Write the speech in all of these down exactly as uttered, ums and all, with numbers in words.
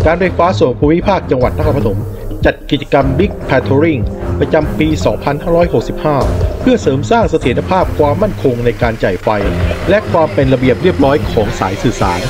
การไฟฟ้าส่วนภูมิภาคจังหวัดนครปฐมจัดกิจกรรม Big Patrolling ประจำปี สองพันห้าร้อยหกสิบห้า เพื่อเสริมสร้างเสถียรภาพความมั่นคงในการจ่ายไฟและความเป็นระเบียบเรียบร้อยของสายสื่อสาร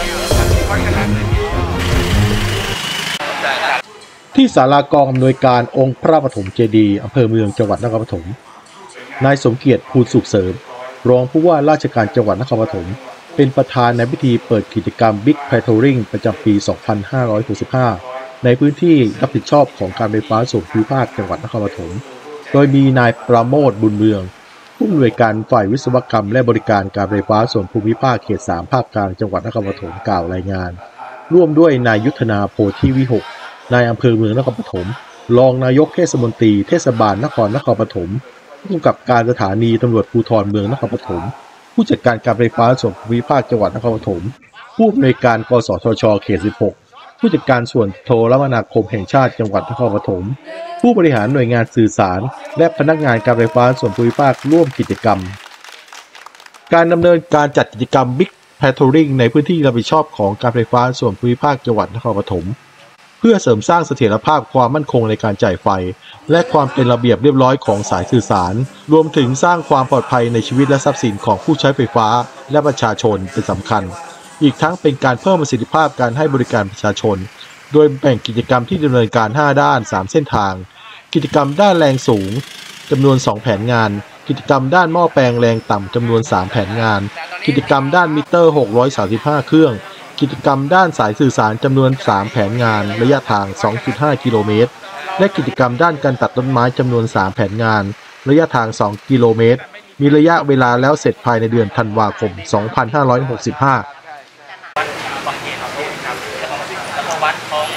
ที่ศาลากองอำนวยการองค์พระปฐมเจดีย์อำเภอเมืองจังหวัดนครปฐมนายสมเกียรติภูลสุขเสริมรองผู้ว่าราชการจังหวัดนครปฐมเป็นประธานในพิธีเปิดกิจกรรม Big Patrolling ประจำปี สองพันห้าร้อยหกสิบห้า ในพื้นที่รับผิดชอบของการไฟฟ้าส่วนภูมิภาคจังหวัดนครปฐมโดยมีนายปราโมทย์บุญเมืองผู้อำนวยการฝ่ายวิศวกรรมและบริการการไฟฟ้าส่วนภูมิภาคเขต สาม ภาคกลางจังหวัดนครปฐมกล่าวรายงานร่วมด้วยนายยุทธนาโพธิวิหกนายอำเภอเมืองนครปฐมรองนายกเทศมนตรีเทศบาลนครนครปฐมผู้กำกับการสถานีตำรวจภูธรเมืองนครปฐมผู้จัดการการไฟฟ้าส่วนภูมิภาคจังหวัดนครปฐมผู้อำนวยการกสทช.เขต สิบหกผู้จัดการส่วนโทรคมนาคมแห่งชาติจังหวัดนครปฐมผู้บริหารหน่วยงานสื่อสารและพนักงานการไฟฟ้าส่วนภูมิภาคร่วมกิจกรรมการดำเนินการจัดกิจกรรม Big Patrolling ในพื้นที่รับผิดชอบของการไฟฟ้าส่วนภูมิภาคจังหวัดนครปฐมเพื่อเสริมสร้างเสถียรภาพความมั่นคงในการจ่ายไฟและความเป็นระเบียบเรียบร้อยของสายสื่อสารรวมถึงสร้างความปลอดภัยในชีวิตและทรัพย์สินของผู้ใช้ไฟฟ้าและประชาชนเป็นสำคัญอีกทั้งเป็นการเพิ่มประสิทธิภาพการให้บริการประชาชนโดยแบ่งกิจกรรมที่ดำเนินการห้าด้านสามเส้นทางกิจกรรมด้านแรงสูงจำนวนสองแผนงานกิจกรรมด้านหม้อแปลงแรงต่ำจำนวนสามแผนงานกิจกรรมด้านมิเตอร์หกร้อยสามสิบห้าเครื่องกิจกรรมด้านสายสื่อสารจำนวนสามแผนงานระยะทาง สองจุดห้า กิโลเมตรและกิจกรรมด้านการตัดต้นไม้จำนวนสามแผนงานระยะทางสองกิโลเมตรมีระยะเวลาแล้วเสร็จภายในเดือนธันวาคมสองพันห้าร้อยหกสิบห้า